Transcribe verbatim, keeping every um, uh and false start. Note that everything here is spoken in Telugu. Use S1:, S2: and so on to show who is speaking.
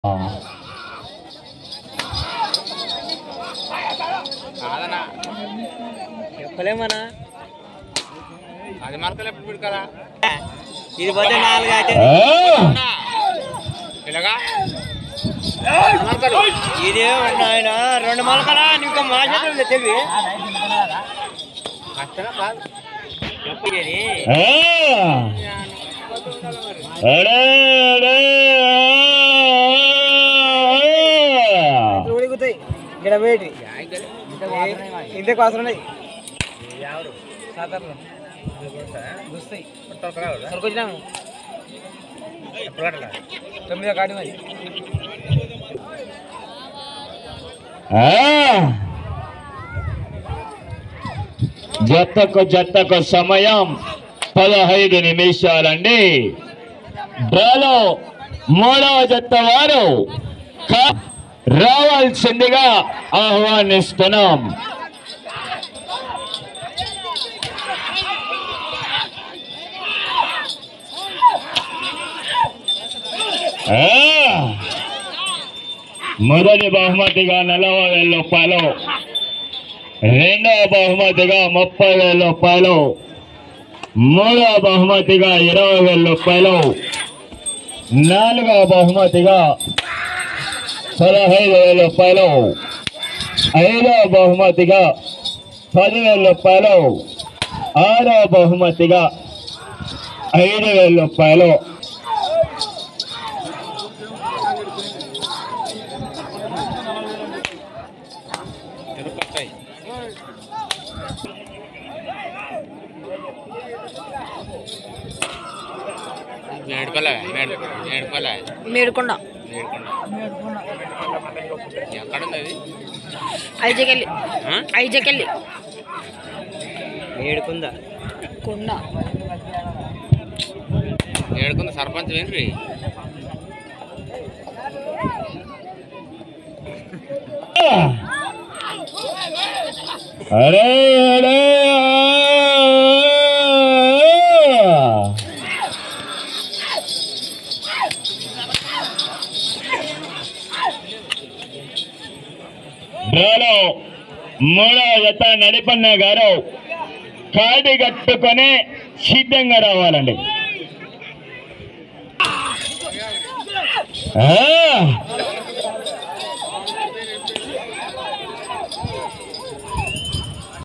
S1: చెప్పలేమన్నా
S2: అది మార్కలు ఎప్పుడు కదా
S1: ఇది పోతే నాలుగు అయితే
S2: ఇలాగా
S1: ఇదే ఆయన రెండు మొలకలా ఇంకా మా చేతులు తెలివి
S2: కష్టమే కాదు
S1: చెప్పేది ఉడుకుతాయి ఇక్కడ వేటి ఇంతే కోసం ఉన్నాయి సాధారణ వస్తాయి సరుకొచ్చినాము తొమ్మిదో కాడి మరి
S3: జతకు జతకు సమయం పదహైదు నిమిషాలండి. డ్రాలో మూడవ జత వారు రావాల్సిందిగా ఆహ్వానిస్తున్నాం. మొదటి బహుమతిగా నలభై వేల రూపాయలు, రెండవ బహుమతిగా ముప్పై వేల రూపాయలు, మూడవ బహుమతిగా ఇరవై వేల రూపాయలు, నాలుగవ బహుమతిగా పదహైదు వేల రూపాయలు, ఐదవ బహుమతిగా పదివేల రూపాయలు, ఆరవ బహుమతిగా ఐదు వేల రూపాయలు.
S4: మేడుకొండ
S2: ఎక్కడుంది అది
S4: ఐజకెళ్ళి ఐజకెళ్ళి
S1: ఏడుకుందా
S4: కొండ
S2: ఏడుకుంది సర్పంచ్ ఏంటి
S3: అరే అరే డ్రాలో మూడవ జత నడిపన్న గారు కాడి కట్టుకొని సిద్ధంగా రావాలండి. ఆ